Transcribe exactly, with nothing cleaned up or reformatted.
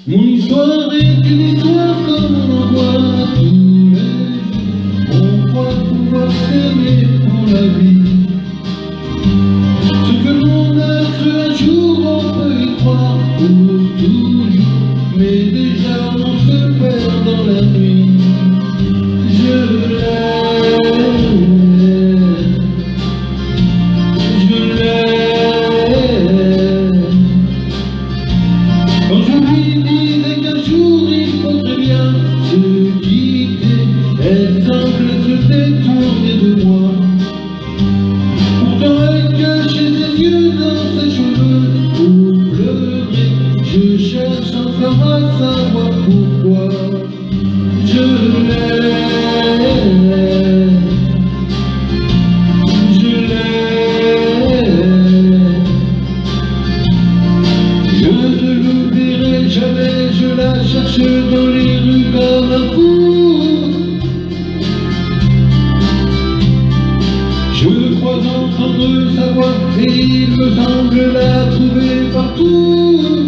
Mon histoire est une histoire comme on en voit tous les jours. On croit pouvoir s'aimer pour la vie. Ce que l'on a cru un jour, on peut y croire pour toujours. Mais déjà on se perd dans la nuit. Je l'aime, je l'aime. Quand je lui disais qu'un jour il faudrait bien se quitter, elle semblait se détourner de moi. Pourtant elle cachait ses yeux dans ses cheveux pour pleurer. Je cherche encore à savoir pourquoi. Je l'aime, je l'aime. Je ne l'oublierai jamais, je la cherche dans les rues comme un fou. Je crois entendre sa voix et il me semble la trouver partout.